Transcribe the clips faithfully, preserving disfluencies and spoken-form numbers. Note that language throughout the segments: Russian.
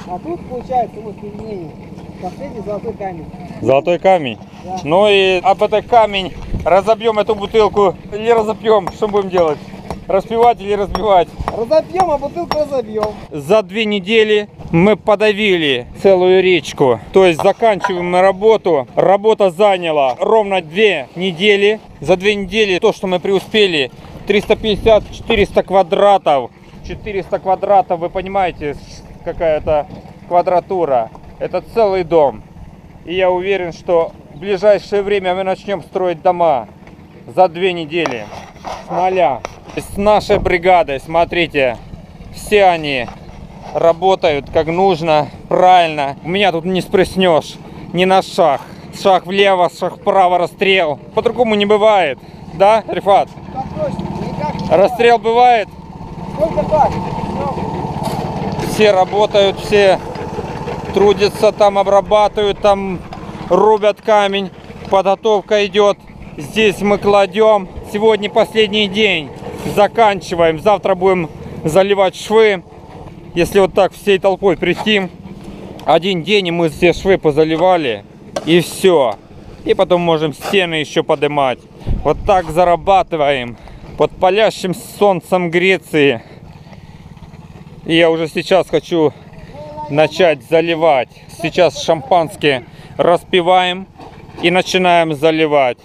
А тут получается вот соединение. Последний золотой камень. Золотой камень? Да. Ну и об этот камень разобьем эту бутылку или разопьем? Что будем делать? Распивать или разбивать? Разобьем, а бутылку разобьем. За две недели мы подавили целую речку. То есть заканчиваем мы работу. Работа заняла ровно две недели. За две недели то, что мы преуспели, триста пятьдесят — четыреста квадратов. четыреста квадратов, вы понимаете, какая это квадратура. Это целый дом. И я уверен, что в ближайшее время мы начнем строить дома за две недели. С нуля. С нашей бригадой, смотрите, все они работают как нужно, правильно. У меня тут не спреснешь ни на шаг. Шаг влево, шаг вправо, расстрел. По-другому не бывает. Да, Рифат? Так точно, никак не Расстрел бывает? Только так. Все работают, все трудятся, там обрабатывают, там рубят камень. Подготовка идет. Здесь мы кладем. Сегодня последний день. Заканчиваем. Завтра будем заливать швы. Если вот так всей толпой прийти, один день и мы все швы позаливали. И все. И потом можем стены еще поднимать. Вот так зарабатываем. Под палящим солнцем Греции. И я уже сейчас хочу начать заливать. Сейчас шампанское распиваем и начинаем заливать.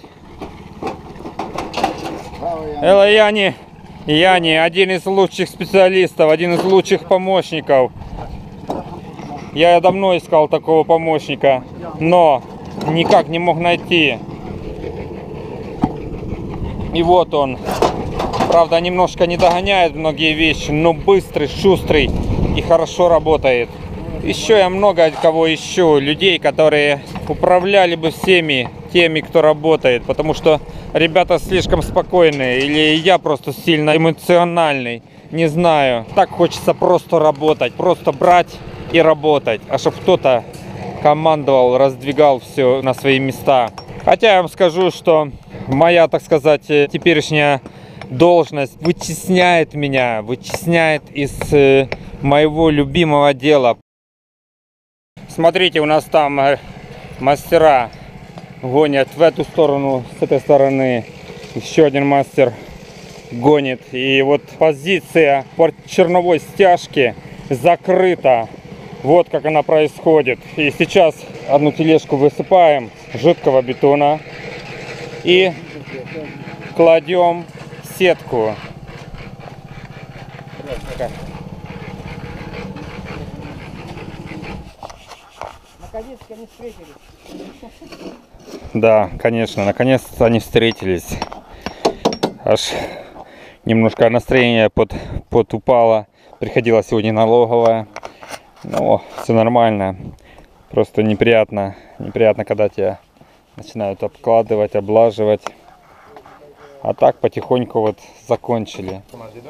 Это Яни, Яни, один из лучших специалистов, один из лучших помощников. Я давно искал такого помощника, но никак не мог найти. И вот он. Правда, немножко не догоняет многие вещи, но быстрый, шустрый и хорошо работает. Еще я много кого ищу, людей, которые управляли бы всеми теми, кто работает, потому что ребята слишком спокойные, или я просто сильно эмоциональный, не знаю. Так хочется просто работать, просто брать и работать, а чтобы кто-то командовал, раздвигал все на свои места. Хотя я вам скажу, что моя, так сказать, теперешняя должность вытесняет меня, вытесняет из э, моего любимого дела. Смотрите, у нас там э, мастера гонят в эту сторону, с этой стороны еще один мастер гонит. И вот позиция по черновой стяжке закрыта. Вот как она происходит. И сейчас одну тележку высыпаем жидкого бетона и кладем сетку. Наконец-то они встретились. Да, конечно, наконец-то они встретились. Аж немножко настроение под, под упало. Приходила сегодня налоговая. Но все нормально. Просто неприятно. Неприятно, когда тебя начинают обкладывать, облаживать. А так потихоньку вот закончили.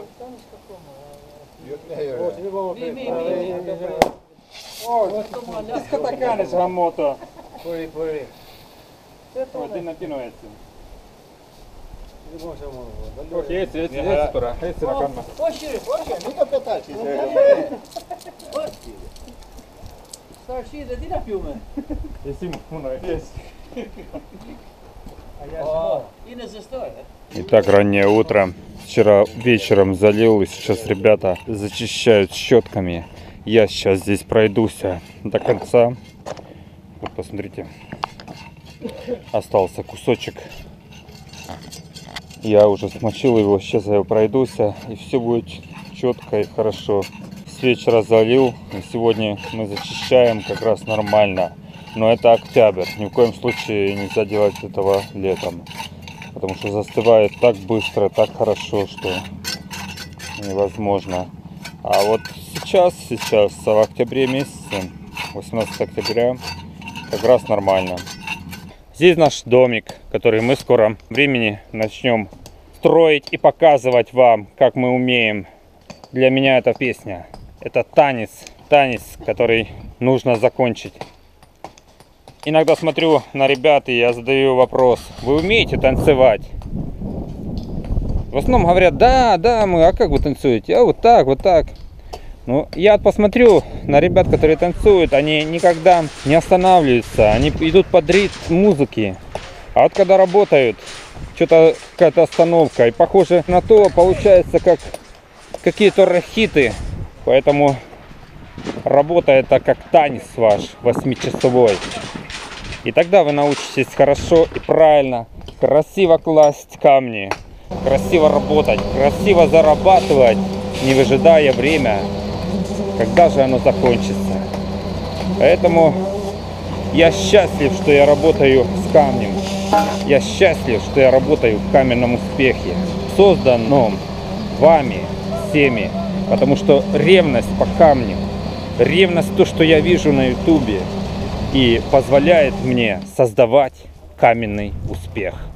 Итак, раннее утро. Вчера вечером залил, и сейчас ребята зачищают щетками. Я сейчас здесь пройдусь до конца. Вот посмотрите, остался кусочек. Я уже смочил его, сейчас я пройдусь, и все будет четко и хорошо. С вечера залил, и сегодня мы зачищаем как раз нормально. Но это октябрь, ни в коем случае нельзя делать этого летом. Потому что застывает так быстро, так хорошо, что невозможно. А вот сейчас, сейчас, в октябре месяце, восемнадцатого октября, как раз нормально. Здесь наш домик, который мы в скором времени начнем строить и показывать вам, как мы умеем. Для меня это песня, это танец, танец, который нужно закончить. Иногда смотрю на ребят и я задаю вопрос: вы умеете танцевать? В основном говорят: да, да, мы, а как вы танцуете? А вот так, вот так. Ну, я посмотрю на ребят, которые танцуют, они никогда не останавливаются, они идут под ритм музыки. А вот когда работают, что-то какая-то остановка. И похоже на то, получается, как какие-то рахиты. Поэтому работа это как танец ваш восьмичасовой. И тогда вы научитесь хорошо и правильно, красиво класть камни, красиво работать, красиво зарабатывать, не выжидая время, когда же оно закончится. Поэтому я счастлив, что я работаю с камнем. Я счастлив, что я работаю в каменном успехе, созданном вами всеми. Потому что ревность по камню, ревность то, что я вижу на ютубе, и позволяет мне создавать каменный успех.